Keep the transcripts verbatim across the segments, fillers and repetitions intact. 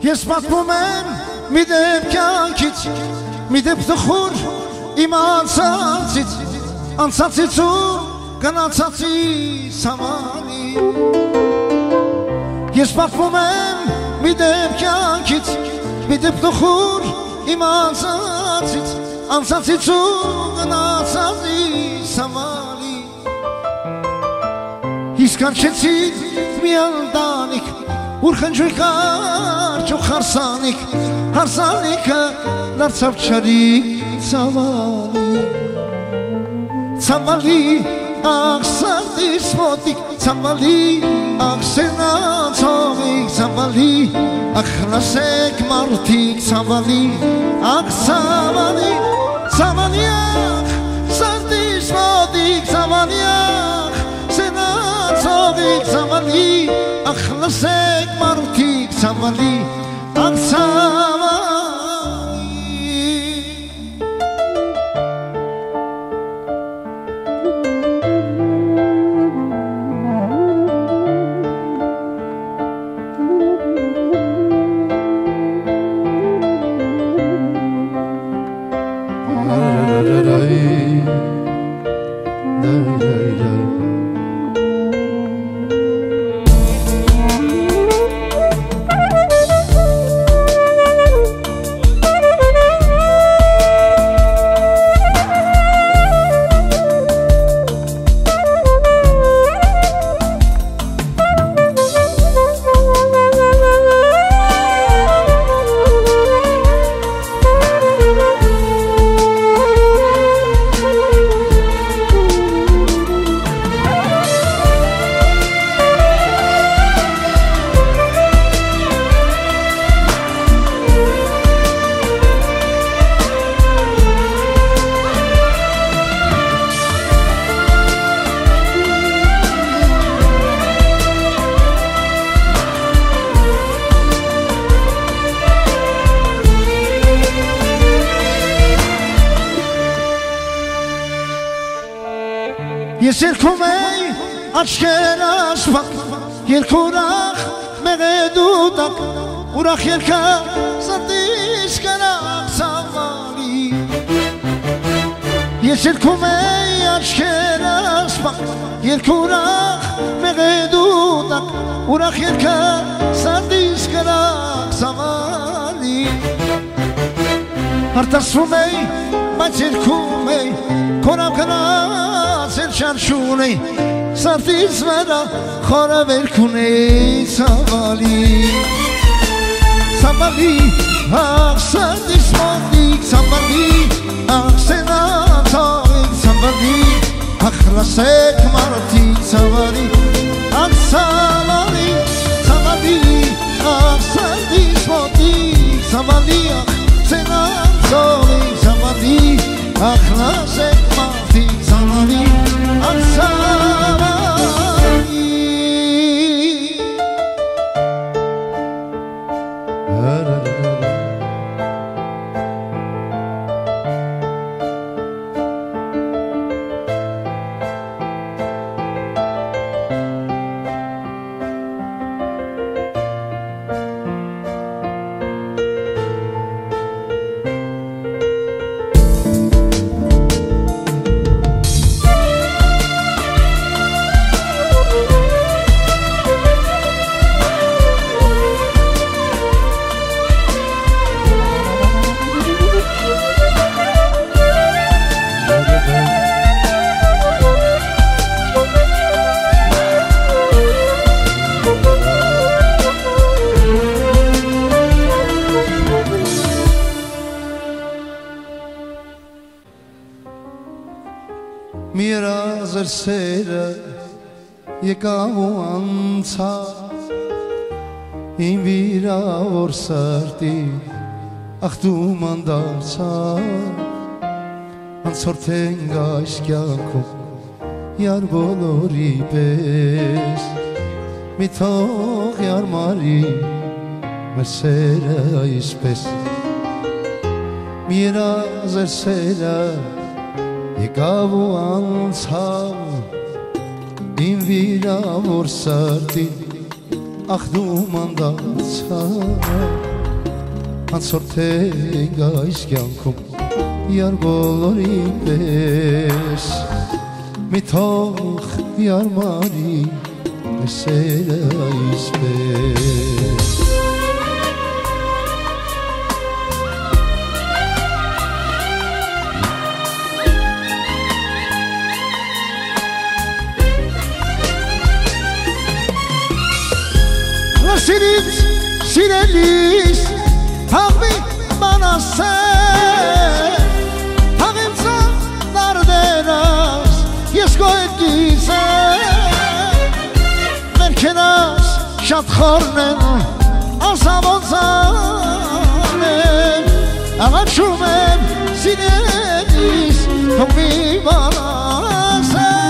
Ես պատմում եմ մի դեպ կյանքից, մի դեպ տխուր իմ անցածից, անցածից ու գնացածից համանի։ Ես պատմում եմ մի դեպ կյանքից, մի դեպ տխուր իմ անցածից, անցածից ու գնացածից համանի։ Իսկ անչեցիտ մի ընտանիք, ուր խնջույք արջ ու խարսանիք, հարսանիքը դարձավ չարի ցավալի։ Ցավալի աղ սարդիս մոտիկ, ցավալի աղ սենացողիկ, ցավալի աղ լասեք մարդիկ, ցավալի աղ ցավալի, ցավալի աղ սարդիս մոտիկ, ցավալի աղ սենացողիկ, ցավալի աղ լասեք մարդիկ, ցավալի աղ ցավալի։ Ես երկում էի աչքեր աշխատ, երկու ուրախ մեղեդուտակ, ուրախ երկա սրտիս կրակ ցավալի։ Ես երկում էի աչքեր աշխատ, երկու ուրախ մեղեդուտակ, ուրախ երկա սրտիս կրակ ցավալի։ Արտասվում էի, բայց երկում էի, քոնավ կնած էլ չարշուն էի, սրտից վրա խորը վերքուն էի, ցավալի։ Ցավալի աղ սրտիս մոտիկ, ցավալի աղ սենացողիկ, ցավալի աղ լասեք մարդիկ, ցավալի աղ ցավալի, ցավալի աղ սրտիս մոտիկ, ցավալի աղ սենացողիկ, ցավալի աղ լասեք մարդիկ, ցավալի աղ ցավալի։ Միերազր սերը եկավ ու անցավ, իմ վիրավոր սրտի ախտուման դարձավ, անցորդենք այս կյանքում յար բոլորի պես, մի թող յարմարի մեր սերը այսպես։ Միերազր սերը եկավ ու անցավ, իմ վիրավոր սրտի ախտուման դարձավ, անցորդեն գայս կյանքում Յար բոլորին պես Մի թող յարմարի Սերը այսպես Սիրից սիրելիս Հաղվի մանասեր Հաղիմ ծան նարդերաս Ես գոյդ գիզեր Մերքենաս շատ խորնեն Ասավոզան եմ Աղաչում եմ սիրելիս Հաղվի մանասեր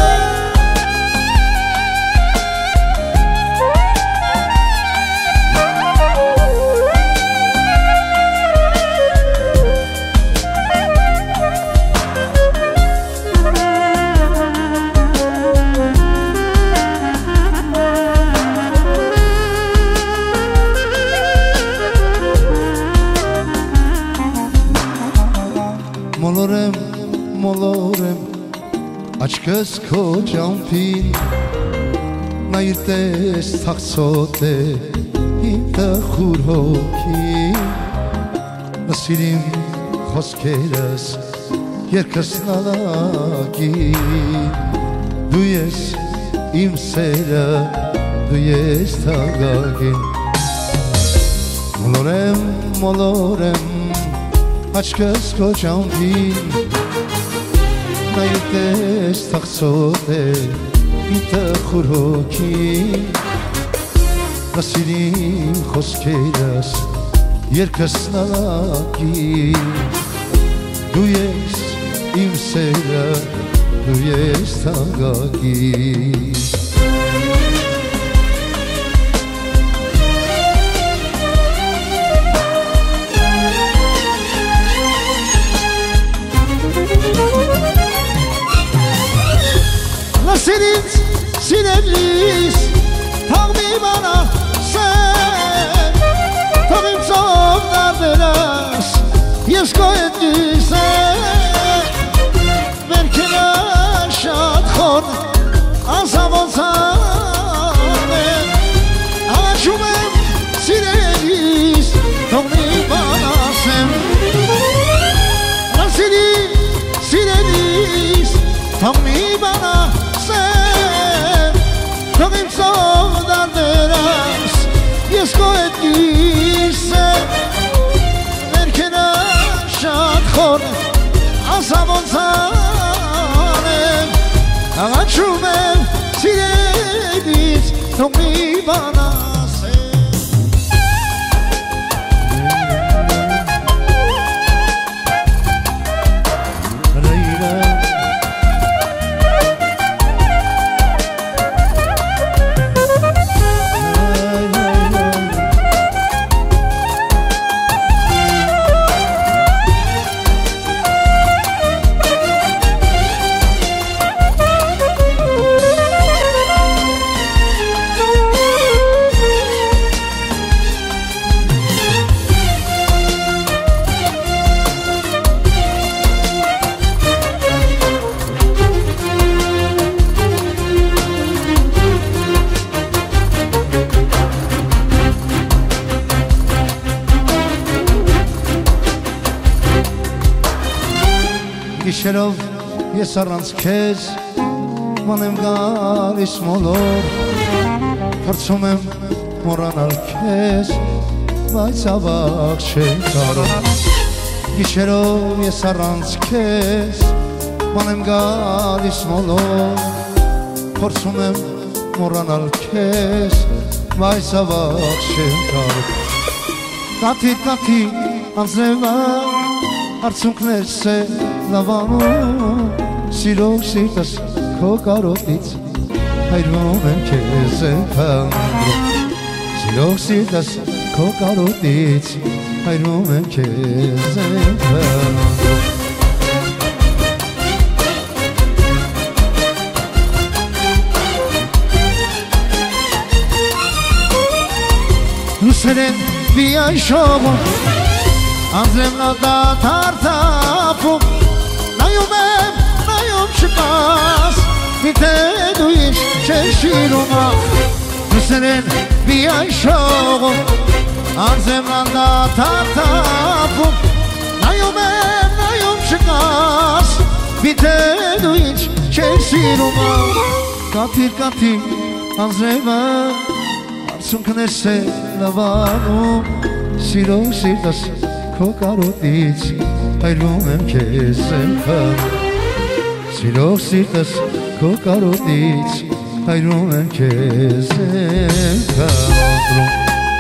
Մոլորեմ, մոլորեմ, աչքս քո ճամփին Նայր տես թախծոտ է իմ տխուր հոգին Նսիր իմ խոսքերս երկս նալագին Դու ես իմ սերը, դու ես թագագին Մոլորեմ, մոլորեմ Աչքս քո ճամփին Նայր տես թախծոտ է իմ տխուր հոգին Նսիր իմ խոսքերս երկս նալագին Դու ես իմ սերը, դու ես թագագին Սիրից սիրելիս Թաղ մի մանասեր Թող իմ ծով նարդերաս Ես գոյդ գիզեր Վերքենա շատ խոր Ասավոզան եմ Աղաչում եմ սիրելիս Թող մի մանասեր Սիրից սիրելիս Թող մի մանասեր Թող իմ ծով նարդերաս Ես գոյդ գիզեր Վերքենա շատ խոր Ասավոզան եմ Աղաչում եմ սիրելիս Թող մի մանասեր Գիշերով ես առանց քեզ մանեմ գալիս մոլոր Փորձում եմ մոռանալ քեզ բայց ավաղ չեմ կարող Գիշերով ես առանց քեզ մանեմ գալիս մոլոր Փորձում եմ մոռանալ քեզ բայց ավաղ չեմ կարող Տաթի տաթի անձնևա Արցունքներս է լավանում Սիրող սիրտս քո կարոտից Հայրվում եմ քեզ եմ փնտրում Սիրող սիրտս քո կարոտից Հայրվում եմ քեզ եմ փնտրում Լուսեր են بیای شما انزم ندا ترتافو نیومم نیوم شکاس بیته دویش چشیروما دوستن بیای شما انزم ندا ترتافو نیومم نیوم شکاس بیته دویش چشیروما کاتیر کاتیر انزم Arsun knese lavanu Siro sirdas kokarotic Ayrumem kesem kan Siro sirdas kokarotic Ayrumem kesem kan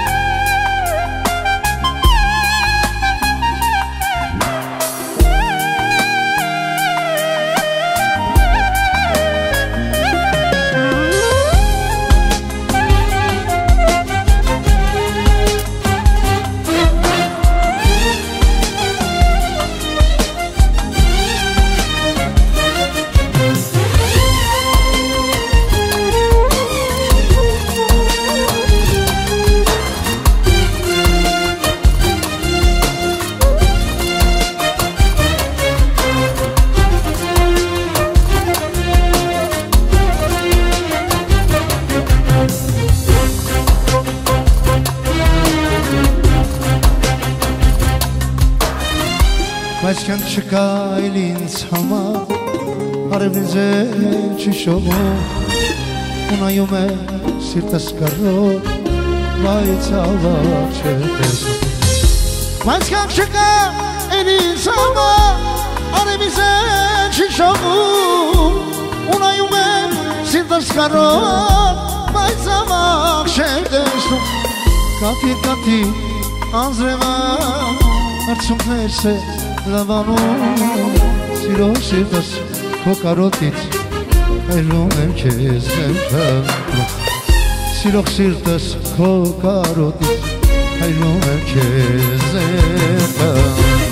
Başkan çıkaylin sama Harbize çişomu Una yume sirtas karro Vay çava çetes Başkan çıkaylin sama Harbize çişomu Una yume sirtas karro Vay çava çetes Katir katir anzrema Artsum nerse Lavanu Siro sirdas kokarotic Ayrumem kesem kan Siro sirdas kokarotic Ayrumem kesem kan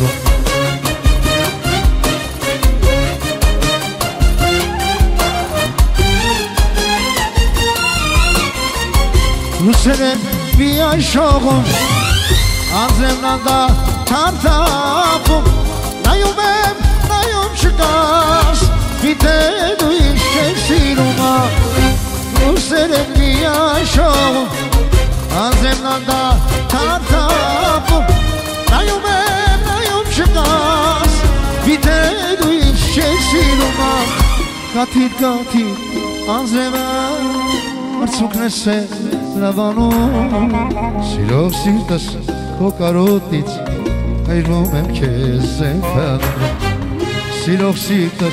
Rusenem bir ay şoğum Anzemden da tartafım Nayumem, nayum şıkas Bite duyiş kesiruma Rusenem bir ay şoğum Anzemden da tartafım Nayumem, nayum şıkas Bite duyiş kesiruma Katir katir anzemem Artsuk nese lavanu Siro sirtas kokarotic Ayrumem kesem kan Siro sirtas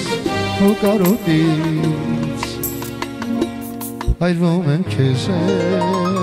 kokarotic Ayrumem kesem